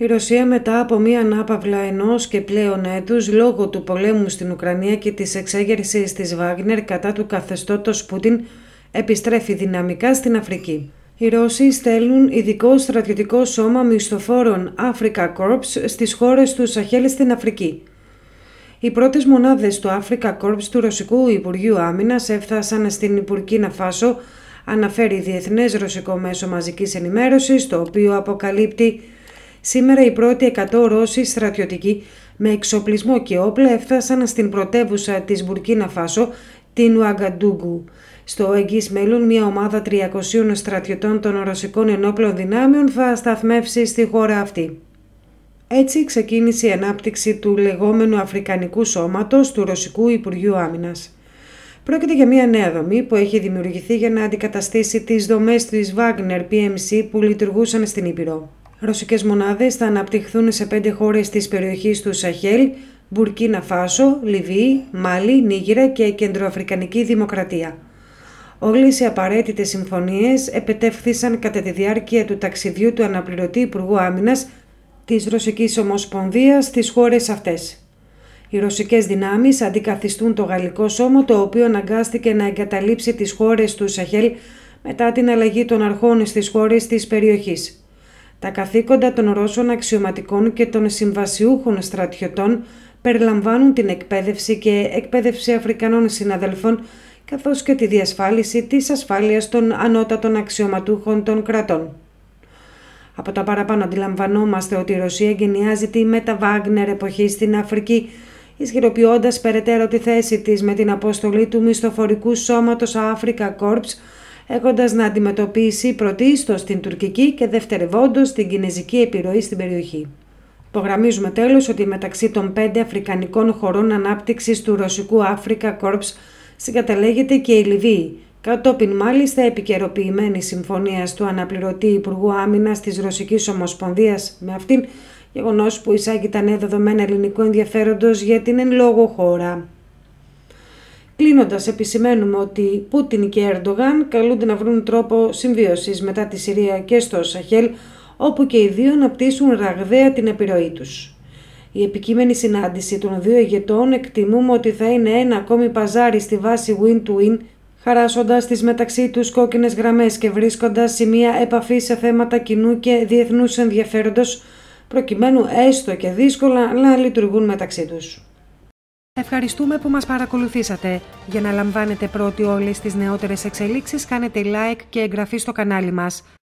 Η Ρωσία μετά από μία ανάπαυλα ενός και πλέον έτους λόγω του πολέμου στην Ουκρανία και της εξέγερσης της Βάγνερ κατά του καθεστώτος Πούτιν επιστρέφει δυναμικά στην Αφρική. Οι Ρώσοι στέλνουν ειδικό στρατιωτικό σώμα μισθοφόρων Africa Corps στις χώρες του Σαχέλ στην Αφρική. Οι πρώτες μονάδες του Africa Corps του Ρωσικού Υπουργείου Άμυνας έφτασαν στην Μπουρκίνα Φάσο, αναφέρει διεθνές ρωσικό μέσο μαζικής ενημέρωσης, το οποίο αποκαλύπτει σήμερα οι πρώτοι 100 Ρώσοι στρατιωτικοί με εξοπλισμό και όπλα έφτασαν στην πρωτεύουσα της Μπουρκίνα Φάσο, την Ουαγκαντούγκου. Στο εγγύς μέλλον, μια ομάδα 300 στρατιωτών των ρωσικών ενόπλων δυνάμεων θα σταθμεύσει στη χώρα αυτή. Έτσι ξεκίνησε η ανάπτυξη του λεγόμενου Αφρικανικού Σώματος του Ρωσικού Υπουργείου Άμυνας. Πρόκειται για μια νέα δομή που έχει δημιουργηθεί για να αντικαταστήσει τις δομές της Wagner PMC που λειτουργούσαν στην Ήπειρο. Ρωσικές μονάδες θα αναπτυχθούν σε 5 χώρες της περιοχής του Σαχέλ, Μπουρκίνα Φάσο, Λιβύη, Μάλι, Νίγηρα και Κεντροαφρικανική Δημοκρατία. Όλες οι απαραίτητες συμφωνίες επετεύχθησαν κατά τη διάρκεια του ταξιδιού του αναπληρωτή Υπουργού Άμυνας της Ρωσικής Ομοσπονδίας στις χώρες αυτές. Οι ρωσικές δυνάμεις αντικαθιστούν το γαλλικό σώμα, το οποίο αναγκάστηκε να εγκαταλείψει τις χώρες του Σαχέλ μετά την αλλαγή των αρχών στις χώρες της περιοχής. Τα καθήκοντα των Ρώσων αξιωματικών και των συμβασιούχων στρατιωτών περιλαμβάνουν την εκπαίδευση και εκπαίδευση Αφρικανών συναδελφών, καθώς και τη διασφάλιση της ασφάλειας των ανώτατων αξιωματούχων των κρατών. Από τα παραπάνω αντιλαμβανόμαστε ότι η Ρωσία εγκαινιάζει τη μετα-Βάγνερ εποχή στην Αφρική, ισχυροποιώντας περαιτέρω τη θέση της με την αποστολή του μισθοφορικού σώματος Africa Corps, έχοντας να αντιμετωπίσει πρωτίστως την τουρκική και δευτερευόντως την κινεζική επιρροή στην περιοχή. Υπογραμμίζουμε τέλος ότι μεταξύ των 5 αφρικανικών χωρών ανάπτυξης του ρωσικού Africa Corps συγκαταλέγεται και η Λιβύη, κατόπιν μάλιστα επικαιροποιημένη συμφωνία του αναπληρωτή Υπουργού Άμυνας της Ρωσικής Ομοσπονδίας με αυτήν, γεγονός που εισάγει τα νέα δεδομένα ελληνικού ενδιαφέροντος για την εν λόγω χώρα. Κλείνοντας, επισημαίνουμε ότι Πούτιν και Ερντογάν καλούνται να βρουν τρόπο συμβίωσης μετά τη Συρία και στο Σαχέλ, όπου και οι δύο αναπτύσσουν ραγδαία την επιρροή τους. Η επικείμενη συνάντηση των δύο ηγετών εκτιμούμε ότι θα είναι ένα ακόμη παζάρι στη βάση win-to-win, χαράσσοντας τις μεταξύ τους κόκκινες γραμμές και βρίσκοντας σημεία επαφή σε θέματα κοινού και διεθνούς ενδιαφέροντος, προκειμένου έστω και δύσκολα να λειτουργούν μεταξύ τους. Ευχαριστούμε που μας παρακολουθήσατε. Για να λαμβάνετε πρώτοι όλες τις νεότερες εξελίξεις, κάνετε like και εγγραφή στο κανάλι μας.